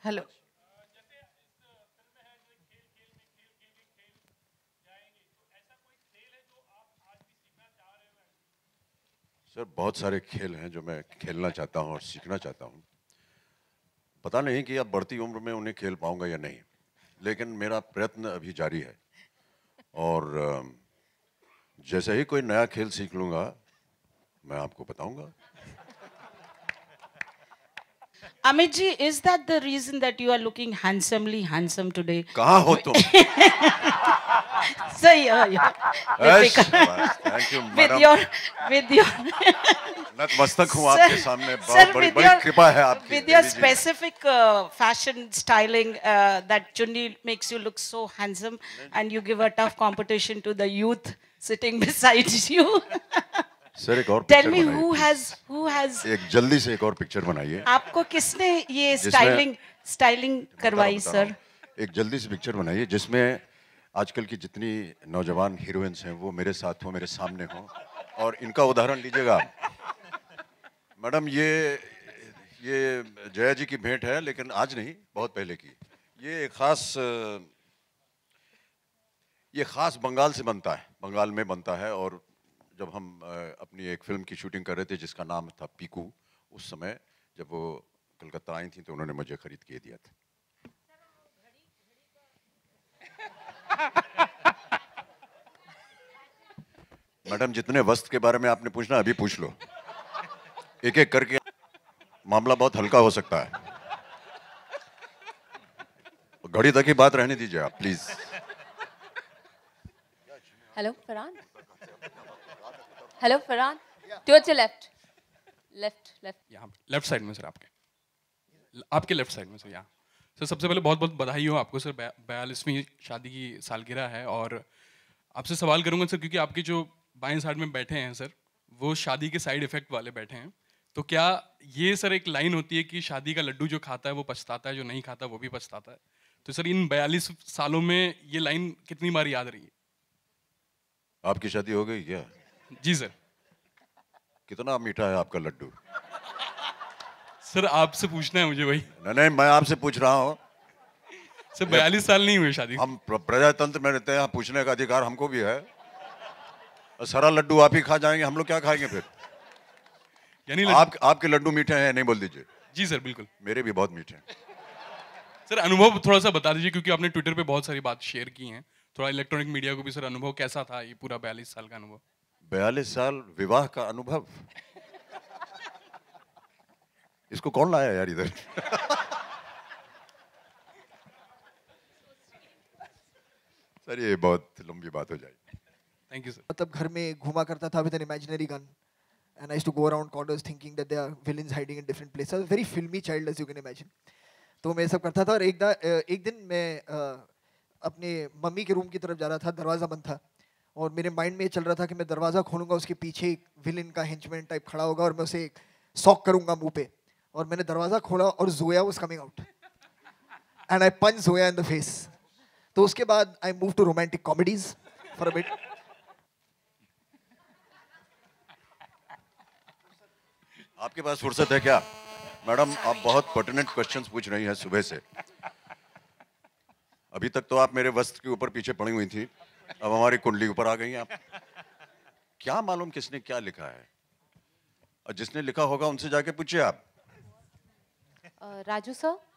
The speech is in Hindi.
हेलो। सर बहुत सारे खेल हैं जो मैं खेलना चाहता हूँ और सीखना चाहता हूँ। पता नहीं कि अब बढ़ती उम्र में उन्हें खेल पाऊंगा या नहीं, लेकिन मेरा प्रयत्न अभी जारी है। और जैसे ही कोई नया खेल सीख लूंगा मैं आपको बताऊंगा। Amit ji, is that the reason that you are looking handsome today? कहाँ हो तुम? So yeah. Thank you With madam. your, with your, नतमस्तक हूँ sir, आपके सामने। sir, बहुत बड़ी with बड़ी your, कृपा है आपकी with your Devi ji. specific fashion styling, that chunni makes you look so handsome, and you give a tough competition to the youth sitting beside you. Sir एक और Tell पिक्चर me बनाइए who has एक जल्दी से एक और पिक्चर बनाइए आपको किसने ये जिसमें स्टाइलिंग करवाई बता रहा सर? हूँ। एक जल्दी से पिक्चर बनाइए जिसमें आजकल की जितनी नौजवान हीरोइंस हैं वो मेरे साथ हो, मेरे सामने हो, और इनका उदाहरण लीजिएगा। मैडम ये जया जी की भेंट है, लेकिन आज नहीं, बहुत पहले की। ये खास बंगाल से बनता है, बंगाल में बनता है। और जब हम अपनी एक फिल्म की शूटिंग कर रहे थे जिसका नाम था पीकू, उस समय जब वो कलकत्ता आई थी तो उन्होंने मुझे खरीद के दिया था। मैडम जितने वस्त्र के बारे में आपने पूछना अभी पूछ लो, एक एक करके। मामला बहुत हल्का हो सकता है। घड़ी तक की बात रहने दीजिए आप please. Hello, Farhan. Hello, Farhan. Towards your left. Left. यहाँ लेफ्ट साइड में सर, आपके लेफ्ट साइड में सर, यहाँ। सर सबसे पहले बहुत बहुत बधाई हो आपको सर, 42वीं शादी की सालगिरह है। और आपसे सवाल करूंगा सर, क्योंकि आपके जो बाएं साइड में बैठे हैं सर, वो शादी के साइड इफेक्ट वाले बैठे हैं। तो क्या ये सर एक लाइन होती है कि शादी का लड्डू जो खाता है वो पछताता है, जो नहीं खाता वो भी पछताता है? तो सर इन 42 सालों में ये लाइन कितनी बार याद रही है? आपकी शादी हो गई क्या? जी सर। कितना मीठा है आपका लड्डू? सर आपसे पूछना है मुझे वही। नहीं, मैं आपसे पूछ रहा हूँ। सर 42 साल नहीं हुए शादी। हम प्रजातंत्र में रहते हैं, पूछने का अधिकार हमको भी है। सारा लड्डू आप ही खा जाएंगे, हम लोग क्या खाएंगे फिर? यानी आपके लड्डू मीठे हैं, नहीं बोल दीजिए। जी सर बिल्कुल। मेरे भी बहुत मीठे हैं। सर अनुभव थोड़ा सा बता दीजिए, क्योंकि आपने ट्विटर पे बहुत सारी बात शेयर की हैं। थोड़ा इलेक्ट्रॉनिक मीडिया को भी सर अनुभव कैसा था ये पूरा 42 साल का अनुभव? 42 साल विवाह का अनुभव? इसको कौन लाया यार इधर? सर ये बहुत लंबी बात हो जाएगी। Thank you sir. मतलब घर में घुमा करता था with an imaginary gun, and I used to go around corners thinking that there are villains hiding in different places. I was a very filmy child, as you can imagine. तो मैं सब करता था, और एक दिन मैं अपने मम्मी के रूम की तरफ जा रहा था, दरवाज़ा बंद था, और मेरे माइंड में ये चल रहा था कि मैं दरवाज़ा खोलूंगा, उसके पीछे एक विलन का हेंचमैन टाइप खड़ा होगा और मैं उसे एक सॉक करूंगा मुंह पे। और मैंने दरवाज़ा खोला और Zoya was coming out and I punch Zoya in the face. तो उसके बाद I move to romantic comedies for a bit. आपके पास फुर्सत है क्या? मैडम आप बहुत पर्टिनेंट क्वेश्चंस पूछ रही हैं सुबह से। अभी तक तो आप मेरे वस्त्र के ऊपर पीछे पड़ी हुई थी, अब हमारी कुंडली ऊपर आ गई हैं आप। क्या मालूम किसने क्या लिखा है, और जिसने लिखा होगा उनसे जाके पूछिए आप। राजू सर,